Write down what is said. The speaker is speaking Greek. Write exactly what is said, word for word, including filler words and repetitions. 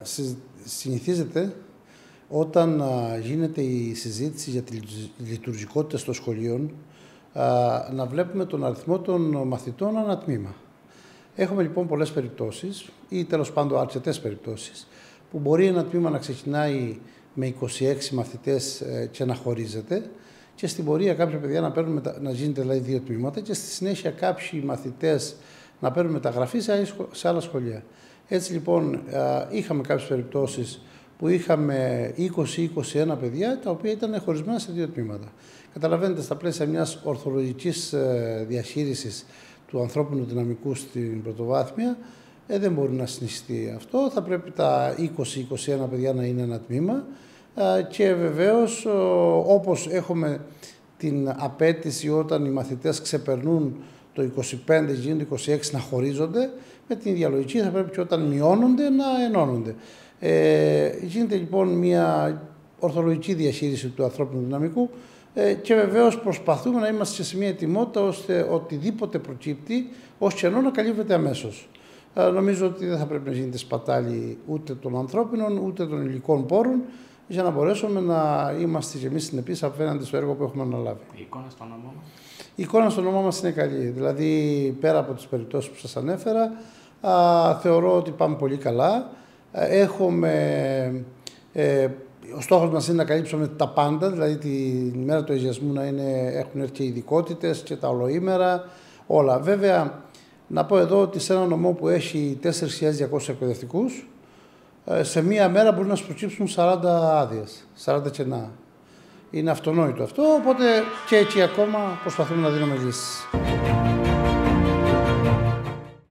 Συνηθίζεται όταν α, γίνεται η συζήτηση για τη λειτουργικότητα των σχολείων α, να βλέπουμε τον αριθμό των μαθητών ανά τμήμα. Έχουμε λοιπόν πολλές περιπτώσεις ή τέλος πάντων αρκετές περιπτώσεις που μπορεί ένα τμήμα να ξεκινάει με είκοσι έξι μαθητές ε, και να χωρίζεται και στην πορεία κάποια παιδιά να, παίρνουν, να γίνεται δηλαδή δύο τμήματα και στη συνέχεια κάποιοι μαθητές να παίρνουν μεταγραφή σε άλλα σχολεία. Έτσι λοιπόν είχαμε κάποιες περιπτώσεις που είχαμε είκοσι με είκοσι ένα παιδιά τα οποία ήταν χωρισμένα σε δύο τμήματα. Καταλαβαίνετε, στα πλαίσια μιας ορθολογικής διαχείρισης του ανθρώπινου δυναμικού στην πρωτοβάθμια ε, δεν μπορεί να συνεχιστεί αυτό. Θα πρέπει τα είκοσι με είκοσι ένα παιδιά να είναι ένα τμήμα και βεβαίως όπως έχουμε την απέτηση όταν οι μαθητές ξεπερνούν το είκοσι πέντε και γίνονται είκοσι έξι να χωρίζονται, με την ίδια λογική θα πρέπει και όταν μειώνονται να ενώνονται. Ε, γίνεται λοιπόν μια ορθολογική διαχείριση του ανθρώπινου δυναμικού ε, και βεβαίως προσπαθούμε να είμαστε σε μια ετοιμότητα ώστε οτιδήποτε προκύπτει ως κενό να καλύπτεται αμέσως. Ε, νομίζω ότι δεν θα πρέπει να γίνεται σπατάλη ούτε των ανθρώπινων ούτε των υλικών πόρων για να μπορέσουμε να είμαστε και εμείς συνεπείς απέναντι στο έργο που έχουμε αναλάβει. Η εικόνα στο όνομά μας. Η εικόνα στο όνομά μας είναι καλή. Δηλαδή, πέρα από τις περιπτώσεις που σας ανέφερα, α, θεωρώ ότι πάμε πολύ καλά. Έχουμε, ε, ο στόχος μας είναι να καλύψουμε τα πάντα, δηλαδή την ημέρα του αγιασμού να είναι, έχουν έρθει και ειδικότητες και τα ολοήμερα, όλα. Βέβαια, να πω εδώ ότι σε ένα νομό που έχει τέσσερις χιλιάδες διακόσιους εκπαιδευτικούς, σε μία μέρα μπορεί να σου προκύψουν σαράντα άδειες, σαράντα κενά. Είναι αυτονόητο αυτό, οπότε και εκεί ακόμα προσπαθούμε να δίνουμε λύσεις.